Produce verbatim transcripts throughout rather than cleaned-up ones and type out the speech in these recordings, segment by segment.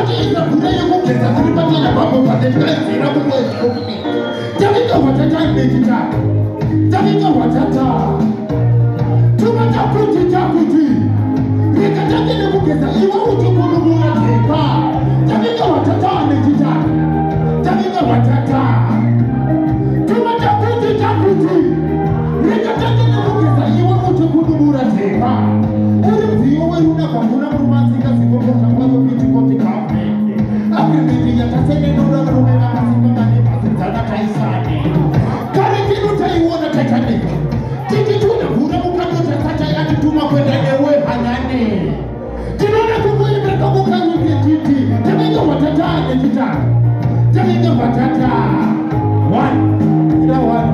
Wajeza kureyo kukeza kulipati na babo pateka Sira kuwe kukini Jamika watata imejita Jamika watata Tumata kuti jakuti Rika jamika kukeza iwa utukulu muna kipa Jamika watata imejita Jamika watata Tumata kuti jakuti Rika jamika kukeza iwa utukulu muna kipa Uri mziyo weruna kwa muna mrumanzika Sikopo kambazo piti koti kafe Akrimiti ya tasene nura rumena Masimamani masitana kaisani Karitinu taiwana Titanic Titi tuna hura mukadota Sata ya kituma kwenda ewe hanani Tinona kukweli meka muka yuki titi Jaminga watata ane tita Jaminga watata One Ila one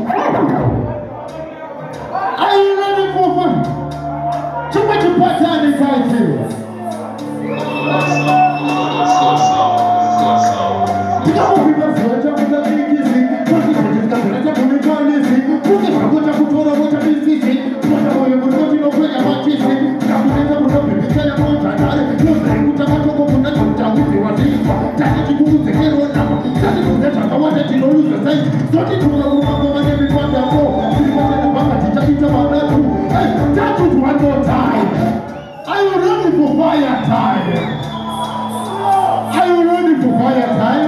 Are you ready for fun? Chuma chupata ane kaisi Are you ready for fire time? Are you ready for fire time?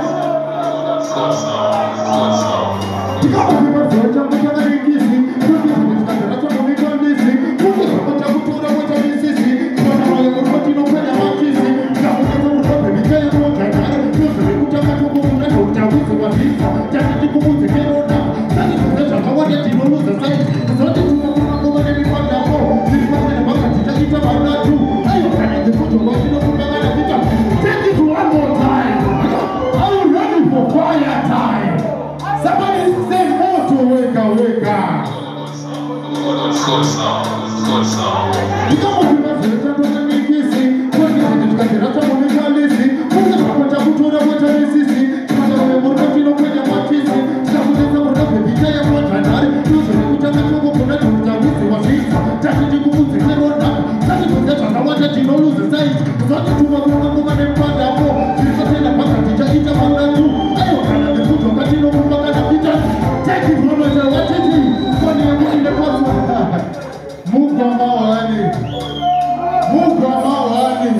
Take it one more time. Are you ready for fire time? Somebody say more to wake up, wake up. Good song, good song. You come on, you must listen to the music. When you get to the rest of the music, put the proper to the water is easy. You must have a more continual when you want this. Some of them are not the detail of what I know. You should put them to go for the music was it. That's what you put the hero now. That's what you want to know lose the sight. Not to a woman and father. You can tell a mother to eat a mother too. I don't know the food of Matino. Take it from the what it is. When you're in the possible. Move from our honey. Move from our honey.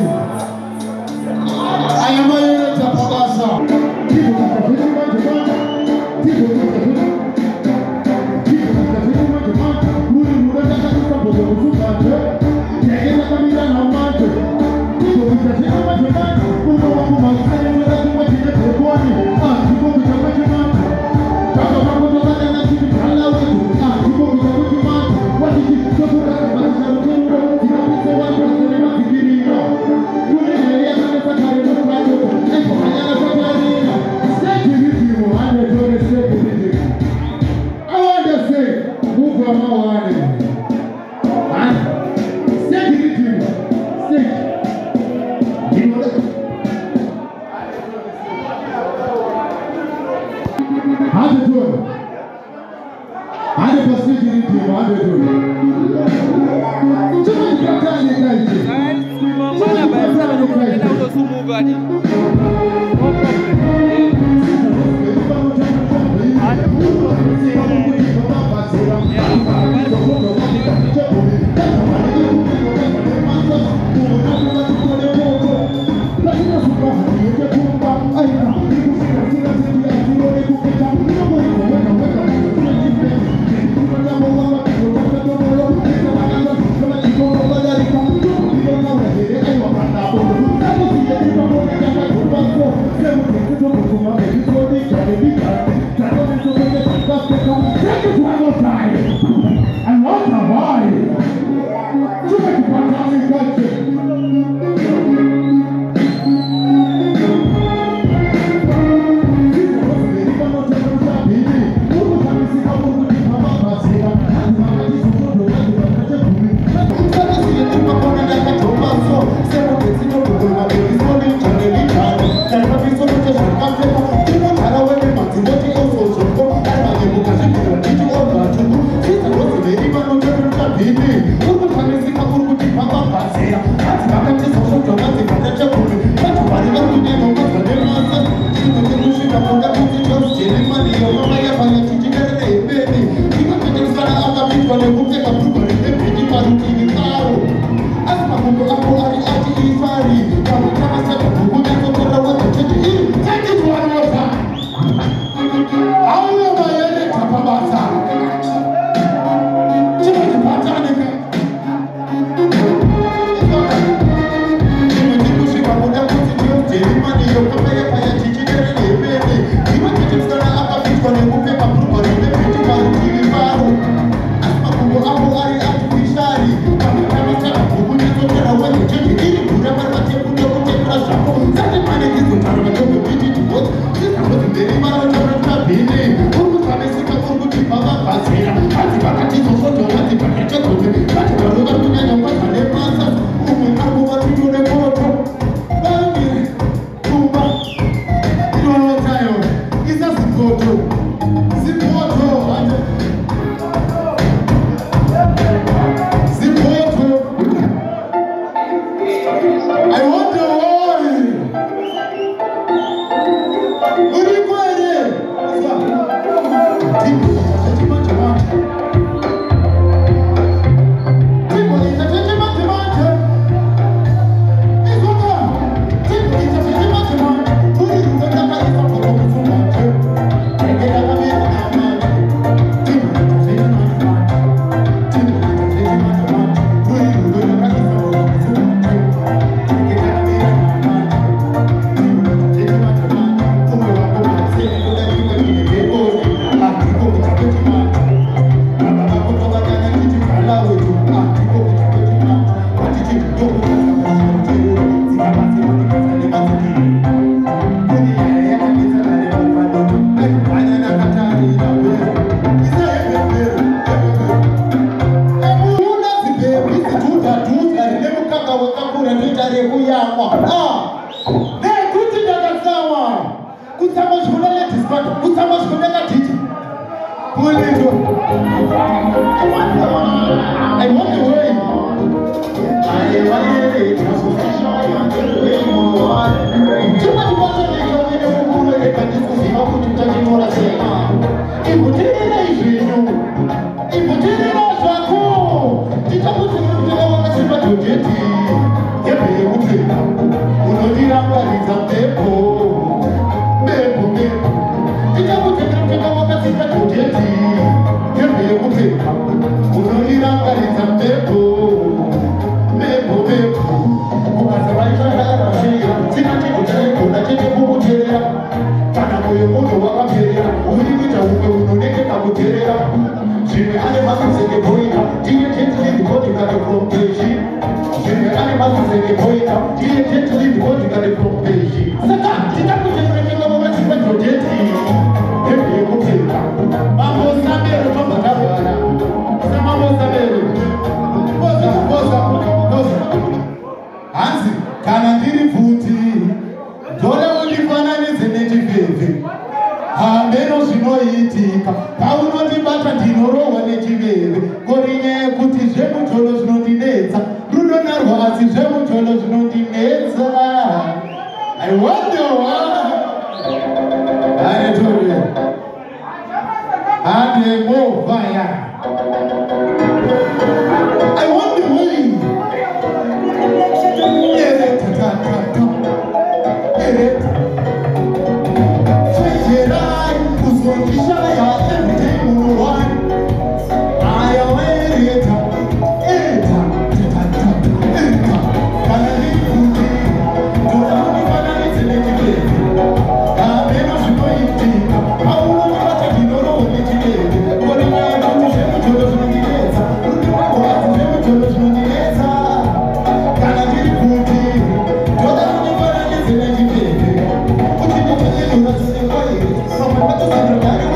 I am a little Tapasa. People are the film of the man. People are the film. People are the film of the man. Who is the one that has come to the food matter? They get a familiar number. People are the film of the man. Who know what to say without too much in the body. Ah, people with the magic man. Talk about what the man is doing. Allow it to. Ah, people with the magic man. What is it? So good at the man. Come on. Someone